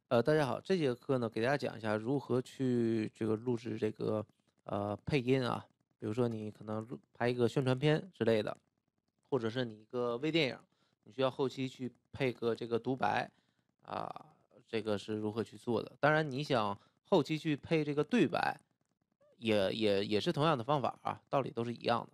大家好，这节课呢，给大家讲一下如何去这个录制这个配音啊，比如说你可能拍一个宣传片之类的，或者是你一个微电影，你需要后期去配个这个独白啊，这个是如何去做的？当然，你想后期去配这个对白，也是同样的方法啊，道理都是一样的。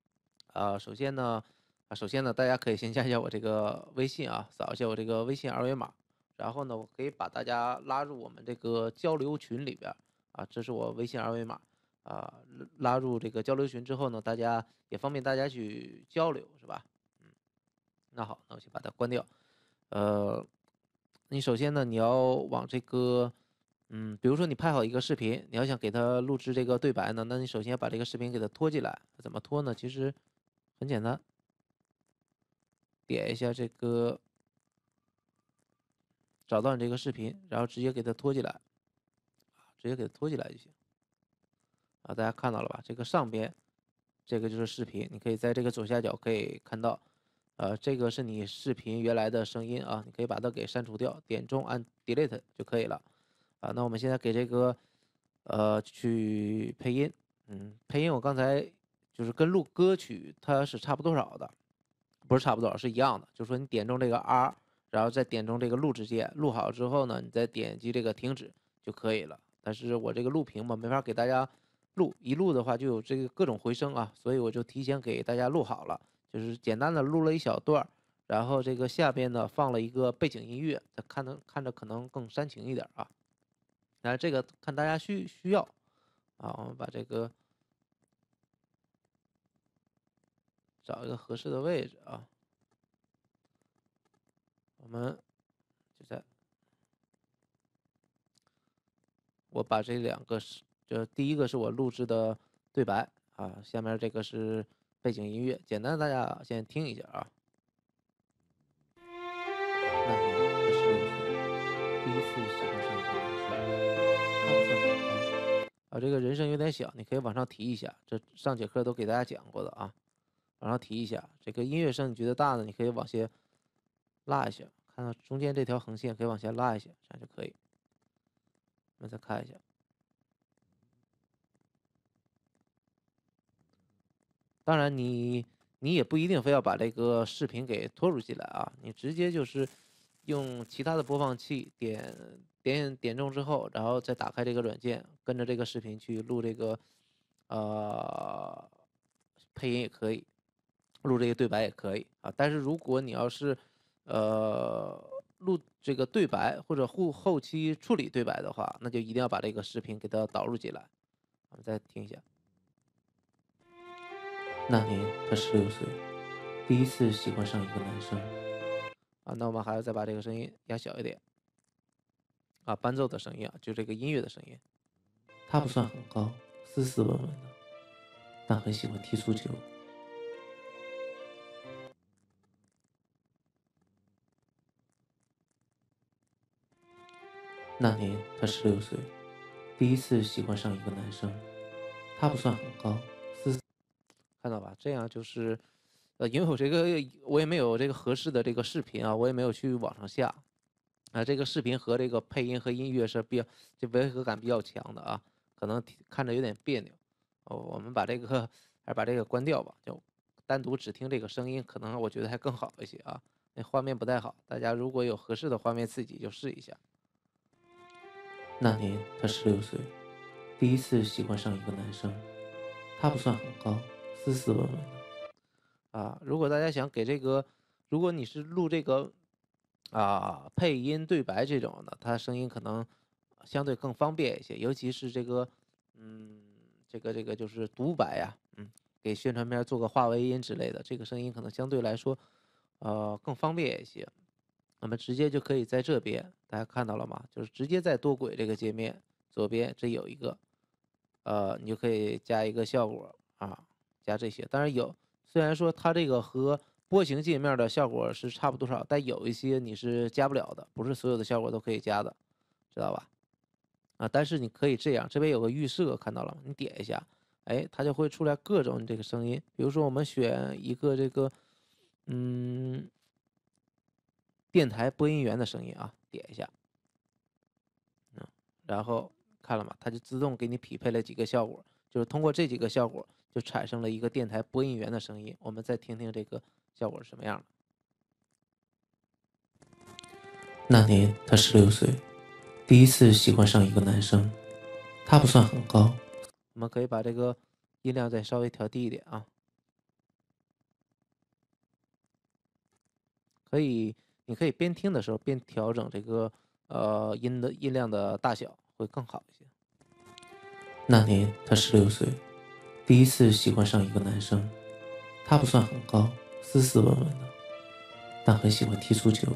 首先呢，大家可以先加一下我这个微信啊，扫一下我这个微信二维码，然后呢，我可以把大家拉入我们这个交流群里边儿啊，这是我微信二维码啊，拉入这个交流群之后呢，大家也方便大家去交流，是吧？嗯，那好，那我先把它关掉。呃，你首先呢，你要往这个，比如说你拍好一个视频，你要想给它录制这个对白呢，那你首先要把这个视频给它拖进来。怎么拖呢？其实很简单，点一下这个，找到你这个视频，然后直接给它拖进来，直接给它拖进来就行啊。大家看到了吧？这个上边这个就是视频，你可以在这个左下角可以看到，这个是你视频原来的声音啊，你可以把它给删除掉，点中按 delete 就可以了啊。那我们现在给这个去配音，配音我刚才就是跟录歌曲它是差不多少的，不是差不多少，是一样的。就是说你点中这个 R，然后再点中这个录制键，录好之后呢，你再点击这个停止就可以了。但是我这个录屏嘛，没法给大家录，一录的话就有这个各种回声啊，所以我就提前给大家录好了，就是简单的录了一小段然后这个下边呢放了一个背景音乐，看着可能更煽情一点啊。那这个看大家需要啊，我们把这个找一个合适的位置啊，我们就在我把这两个就第一个是我录制的对白啊，下面这个是背景音乐，简单大家先听一下啊。那年他16岁，第一次喜欢上一个男生，他不算很高啊，这个人声有点小，你可以往上提一下，这上节课都给大家讲过的啊，往上提一下。这个音乐声你觉得大呢，你可以往下拉一下，看到中间这条横线可以往下拉一下，这样就可以。我们再看一下。当然你也不一定非要把这个视频给拖入进来啊，你直接就是用其他的播放器点中之后，然后再打开这个软件，跟着这个视频去录这个呃配音也可以，录这个对白也可以啊。但是如果你要是呃录这个对白或者后期处理对白的话，那就一定要把这个视频给它导入进来。我们再听一下。那年他16岁，第一次喜欢上一个男生啊。那我们还要再把这个声音压小一点啊，伴奏的声音啊，就这个音乐的声音。他不算很高，斯斯文文的，但很喜欢踢足球。那年他16岁，第一次喜欢上一个男生，他不算很高，看到吧？这样就是，因为我也没有这个合适的这个视频啊，我也没有去网上下啊。这个视频和这个配音和音乐是就违和感比较强的啊，可能看着有点别扭。哦，我们把这个还是把这个关掉吧，就单独只听这个声音，可能我觉得还更好一些啊。那画面不太好，大家如果有合适的画面，自己就试一下。那年他16岁，第一次喜欢上一个男生，他不算很高，斯斯文文的。啊，如果大家想给这个，如果你是录这个配音对白这种的，它声音可能相对更方便一些，尤其是这个嗯这个就是独白呀，给宣传片做个话外音之类的，这个声音可能相对来说更方便一些。那么直接就可以在这边，大家看到了吗？就是直接在多轨这个界面左边这有一个，你就可以加一个效果啊，加这些。当然虽然说它这个和波形界面的效果是差不多少，但有一些你是加不了的，不是所有的效果都可以加的，知道吧？啊，但是你可以这样，这边有个预设，看到了吗？你点一下，哎，它就会出来各种这个声音。比如说我们选一个这个，嗯，电台播音员的声音啊，点一下。 然后看了吗？它就自动给你匹配了几个效果，就是通过这几个效果就产生了一个电台播音员的声音。我们再听听这个效果是什么样的。那年他16岁，第一次喜欢上一个男生，他不算很高。我们可以把这个音量再稍微调低一点啊。你可以边听的时候边调整这个音量的大小，会更好一些。那年他16岁，第一次喜欢上一个男生，他不算很高，斯斯文文的，但很喜欢踢足球。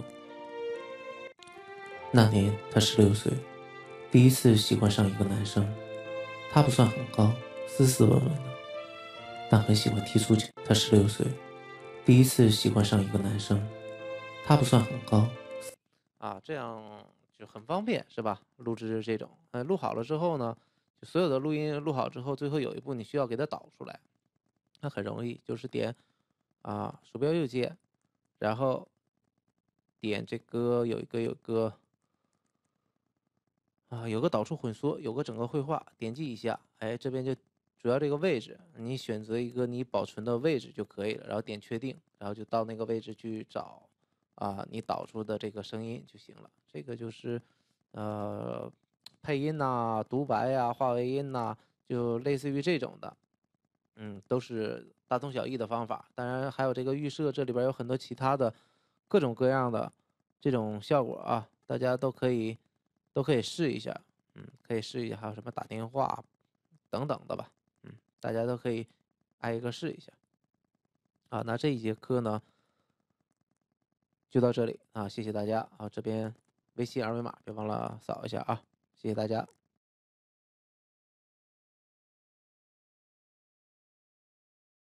那年他16岁，第一次喜欢上一个男生，他不算很高，斯斯文文的，但很喜欢踢足球。他16岁，第一次喜欢上一个男生，他不算很高，啊，这样就很方便，是吧？录制这种，录好了之后呢，就所有的录音录好之后，最后有一步你需要给它导出来，那很容易，就是点鼠标右键，然后点这个有个导出混缩，有个整个绘画，点击一下，哎，这边就主要这个位置，你选择一个你保存的位置就可以了，然后点确定，然后就到那个位置去找你导出的这个声音就行了。这个就是配音呐、独白呀、话外音呐，就类似于这种的，都是大同小异的方法。当然还有这个预设，这里边有很多其他的各种各样的这种效果啊，大家都可以试一下，可以试一下，还有什么打电话等等的吧，大家都可以挨一个试一下啊。那这一节课呢就到这里啊，谢谢大家啊，这边微信二维码别忘了扫一下啊，谢谢大家。